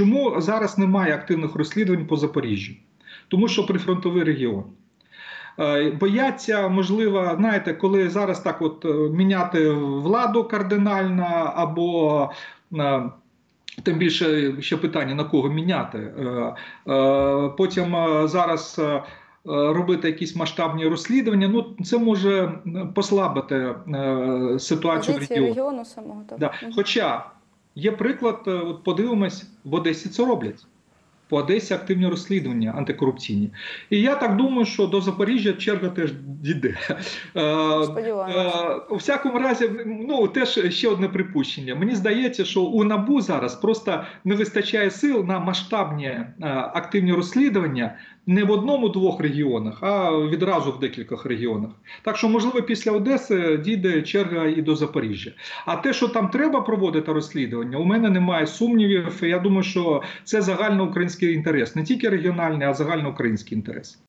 Чому зараз немає активних розслідувань по Запоріжжю? Тому що прифронтовий регіон. Бояться, можливо, знаєте, коли зараз так от міняти владу кардинально, або тим більше ще питання, на кого міняти. Потім зараз робити якісь масштабні розслідування, ну це може послабити ситуацію в регіоні. Самого. Да. Хоча є приклад, от подивимось, в Одесі це роблять. По Одесі активні розслідування антикорупційні. І я так думаю, що до Запоріжжя черга теж дійде. У всякому разі, ну, теж ще одне припущення. Мені здається, що у НАБУ зараз просто не вистачає сил на масштабні активні розслідування не в одному-двох регіонах, а відразу в декількох регіонах. Так що, можливо, після Одеси дійде черга і до Запоріжжя. А те, що там треба проводити розслідування, у мене немає сумнівів. Я думаю, що це загальноукраїнський інтерес. Не тільки регіональний, а загальноукраїнський інтерес.